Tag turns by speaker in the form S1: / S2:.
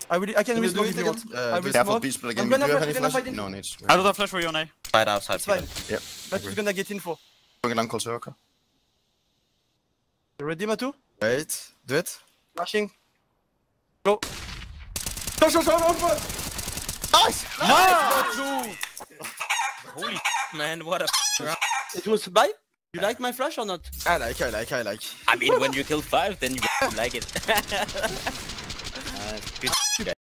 S1: I can
S2: Will you do
S1: resmoke
S2: it
S1: if you want.
S2: again?
S1: I will
S3: Careful,
S1: smoke.
S3: beach split
S1: I'm
S3: again.
S1: gonna
S3: Do you have
S1: flash,
S3: any
S1: I'm gonna
S3: flash?
S1: fight in.
S3: No needs.
S4: I don't have flash for you, Nay.
S5: Side outside.
S1: It's fine.
S3: Yep.
S1: But he's gonna get info.
S3: Going along call circle.
S1: You ready, Matu?
S2: Wait, do it.
S1: Flashing. Go. Go, go, go, go.
S2: Nice!
S5: Holy man, what a.
S6: It was bye. You like my flash or not?
S2: I like.
S5: I mean, when you kill 5, then you like it. Good.